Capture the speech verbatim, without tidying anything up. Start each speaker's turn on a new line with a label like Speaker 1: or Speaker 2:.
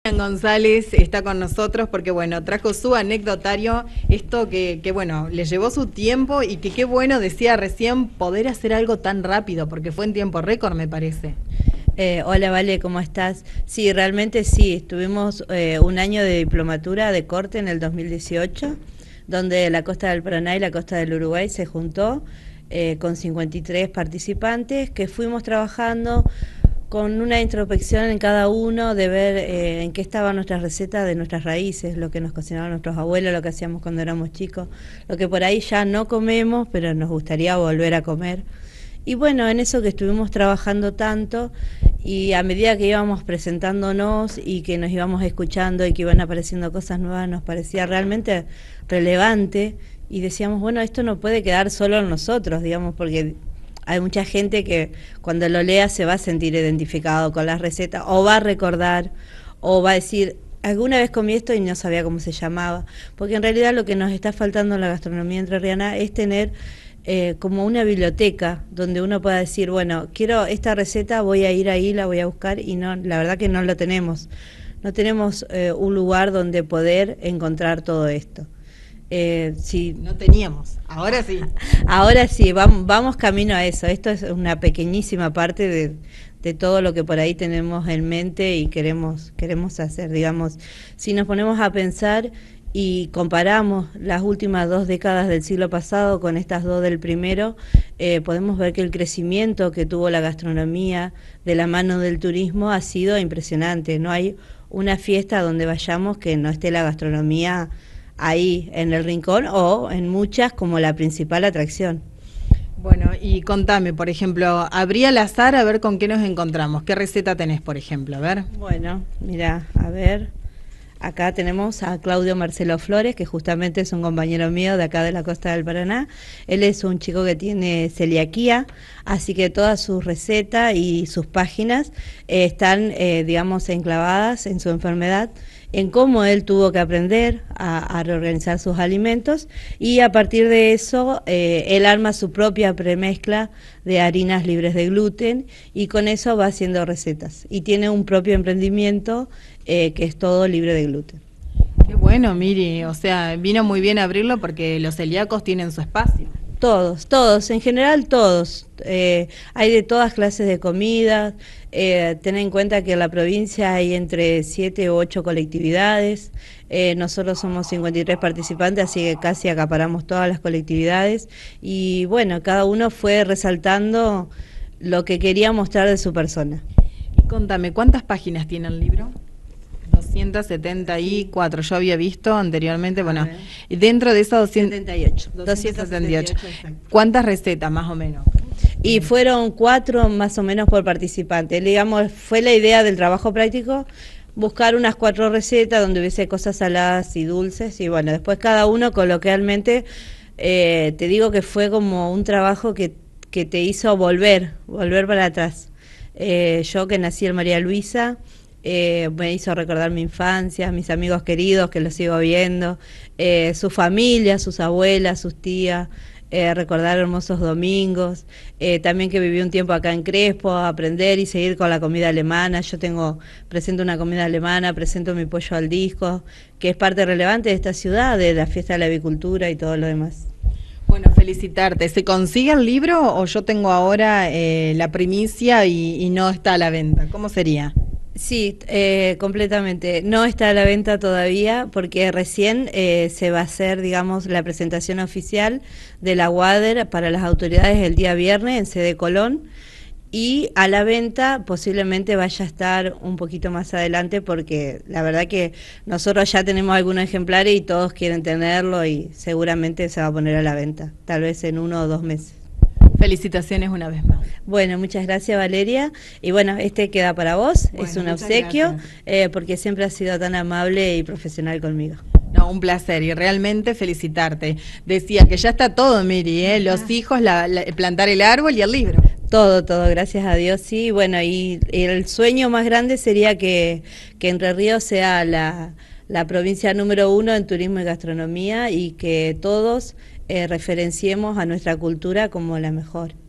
Speaker 1: González está con nosotros porque, bueno, trajo su anecdotario, esto que, que, bueno, le llevó su tiempo y que qué bueno, decía recién, poder hacer algo tan rápido, porque fue en tiempo récord, me parece.
Speaker 2: Eh, hola, Vale, ¿cómo estás? Sí, realmente sí, tuvimos eh, un año de diplomatura de corte en el dos mil dieciocho, donde la costa del Paraná y la costa del Uruguay se juntó eh, con cincuenta y tres participantes que fuimos trabajando con una introspección en cada uno de ver eh, en qué estaba nuestra receta de nuestras raíces, lo que nos cocinaban nuestros abuelos, lo que hacíamos cuando éramos chicos, lo que por ahí ya no comemos, pero nos gustaría volver a comer. Y bueno, en eso que estuvimos trabajando tanto y a medida que íbamos presentándonos y que nos íbamos escuchando y que iban apareciendo cosas nuevas, nos parecía realmente relevante y decíamos, bueno, esto no puede quedar solo en nosotros, digamos, porque hay mucha gente que cuando lo lea se va a sentir identificado con las recetas o va a recordar o va a decir, alguna vez comí esto y no sabía cómo se llamaba, porque en realidad lo que nos está faltando en la gastronomía entrerriana es tener eh, como una biblioteca donde uno pueda decir, bueno, quiero esta receta, voy a ir ahí, la voy a buscar y no, la verdad que no lo tenemos, no tenemos eh, un lugar donde poder encontrar todo esto.
Speaker 1: Eh, sí. No teníamos, ahora sí.
Speaker 2: Ahora sí, vamos, vamos camino a eso. Esto es una pequeñísima parte de, de todo lo que por ahí tenemos en mente y queremos, queremos hacer. Digamos, si nos ponemos a pensar y comparamos las últimas dos décadas del siglo pasado con estas dos del primero, eh, podemos ver que el crecimiento que tuvo la gastronomía de la mano del turismo ha sido impresionante. No hay una fiesta donde vayamos que no esté la gastronomía ahí en el rincón o en muchas como la principal atracción.
Speaker 1: Bueno, y contame, por ejemplo, abrí al azar a ver con qué nos encontramos. ¿Qué receta tenés, por ejemplo? A ver.
Speaker 2: Bueno, mira, a ver, acá tenemos a Claudio Marcelo Flores, que justamente es un compañero mío de acá de la costa del Paraná. Él es un chico que tiene celiaquía, así que todas sus recetas y sus páginas eh, están, eh, digamos, enclavadas en su enfermedad, en cómo él tuvo que aprender a, a reorganizar sus alimentos y a partir de eso eh, él arma su propia premezcla de harinas libres de gluten y con eso va haciendo recetas y tiene un propio emprendimiento eh, que es todo libre de gluten.
Speaker 1: Qué bueno, Miri, o sea, vino muy bien abrirlo porque los celíacos tienen su espacio.
Speaker 2: Todos, todos, en general todos. Eh, hay de todas clases de comidas. Eh, ten en cuenta que en la provincia hay entre siete u ocho colectividades. Eh, nosotros somos cincuenta y tres participantes, así que casi acaparamos todas las colectividades. Y bueno, cada uno fue resaltando lo que quería mostrar de su persona.
Speaker 1: Y contame, ¿cuántas páginas tiene el libro? doscientas setenta y cuatro, yo había visto anteriormente, bueno, dentro de esas doscientas setenta y ocho. doscientas setenta y ocho. ¿Cuántas recetas más o menos?
Speaker 2: Y fueron cuatro más o menos por participante. Digamos, fue la idea del trabajo práctico, buscar unas cuatro recetas donde hubiese cosas saladas y dulces, y bueno, después cada uno coloquialmente, eh, te digo que fue como un trabajo que, que te hizo volver, volver para atrás. Eh, yo que nací en María Luisa, Eh, me hizo recordar mi infancia, mis amigos queridos que los sigo viendo, eh, su familia, sus abuelas, sus tías, eh, recordar hermosos domingos, eh, también que viví un tiempo acá en Crespo, aprender y seguir con la comida alemana. Yo tengo, presento una comida alemana, presento mi pollo al disco, que es parte relevante de esta ciudad, de la fiesta de la avicultura y todo lo demás.
Speaker 1: Bueno, felicitarte. ¿Se consigue el libro o yo tengo ahora eh, la primicia y, y no está a la venta? ¿Cómo sería?
Speaker 2: Sí, eh, completamente. No está a la venta todavía porque recién eh, se va a hacer, digamos, la presentación oficial de la WADER para las autoridades el día viernes en sede Colón y a la venta posiblemente vaya a estar un poquito más adelante porque la verdad que nosotros ya tenemos algunos ejemplares y todos quieren tenerlo y seguramente se va a poner a la venta, tal vez en uno o dos meses.
Speaker 1: Felicitaciones una vez más.
Speaker 2: Bueno, muchas gracias Valeria. Y bueno, este queda para vos, bueno, es un obsequio, eh, porque siempre has sido tan amable y profesional conmigo.
Speaker 1: No, un placer y realmente felicitarte. Decía que ya está todo, Miri, ¿eh? Los hijos, la, la, plantar el árbol y el libro.
Speaker 2: Todo, todo, gracias a Dios, sí. Bueno, y, y el sueño más grande sería que, que Entre Ríos sea la, la provincia número uno en turismo y gastronomía y que todos eh, referenciemos a nuestra cultura como la mejor.